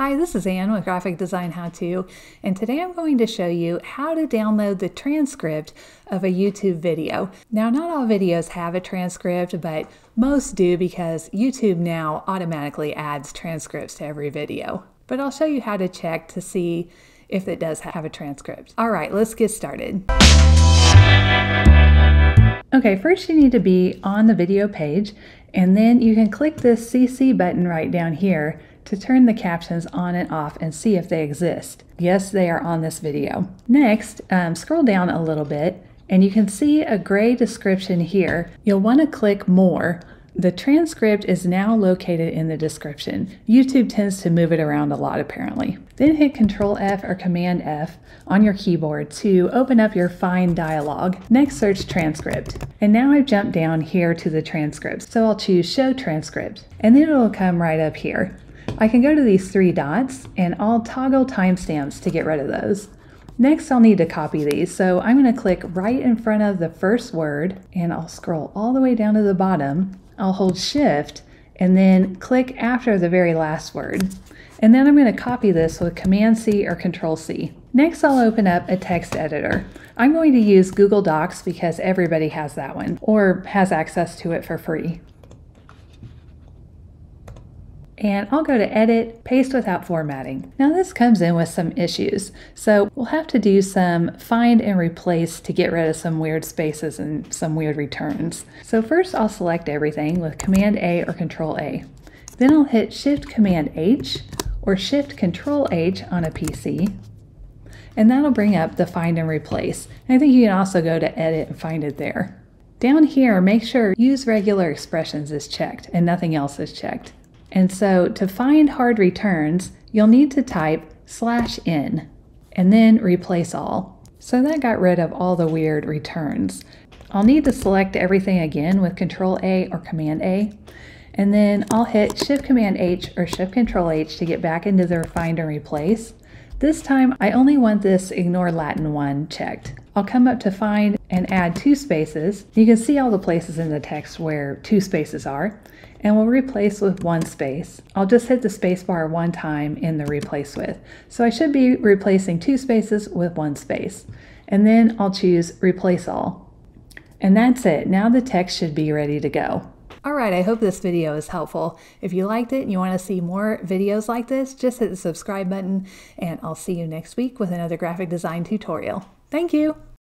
Hi, this is Ann with Graphic Design How To, and today I'm going to show you how to download the transcript of a YouTube video. Now, not all videos have a transcript, but most do because YouTube now automatically adds transcripts to every video. But I'll show you how to check to see if it does have a transcript. All right, let's get started. Okay, first you need to be on the video page, and then you can click this CC button right down here to turn the captions on and off and see if they exist. Yes, they are on this video. Next, scroll down a little bit and you can see a gray description here. You'll want to click More. The transcript is now located in the description. YouTube tends to move it around a lot apparently. Then hit Control F or Command F on your keyboard to open up your Find dialog. Next, search Transcript. And now I've jumped down here to the transcript. So I'll choose Show Transcript and then it'll come right up here. I can go to these three dots and I'll toggle timestamps to get rid of those. Next, I'll need to copy these. So I'm going to click right in front of the first word and I'll scroll all the way down to the bottom. I'll hold Shift and then click after the very last word. And then I'm going to copy this with Command C or Control C. Next, I'll open up a text editor. I'm going to use Google Docs because everybody has that one or has access to it for free. And I'll go to Edit, Paste Without Formatting. Now this comes in with some issues. So we'll have to do some find and replace to get rid of some weird spaces and some weird returns. So first I'll select everything with Command A or Control A. Then I'll hit Shift Command H or Shift Control H on a PC. And that'll bring up the find and replace. And I think you can also go to Edit and find it there. Down here, make sure Use Regular Expressions is checked and nothing else is checked. And so to find hard returns, you'll need to type /n and then replace all. So that got rid of all the weird returns. I'll need to select everything again with Control A or Command A. And then I'll hit Shift Command H or Shift Control H to get back into the find and replace. This time I only want this Ignore Latin one checked. I'll come up to Find and add 2 spaces. You can see all the places in the text where 2 spaces are. And we'll replace with 1 space. I'll just hit the space bar one time in the replace with. So I should be replacing 2 spaces with 1 space. And then I'll choose Replace All. And that's it. Now the text should be ready to go. All right, I hope this video is helpful. If you liked it and you want to see more videos like this, just hit the subscribe button and I'll see you next week with another graphic design tutorial. Thank you.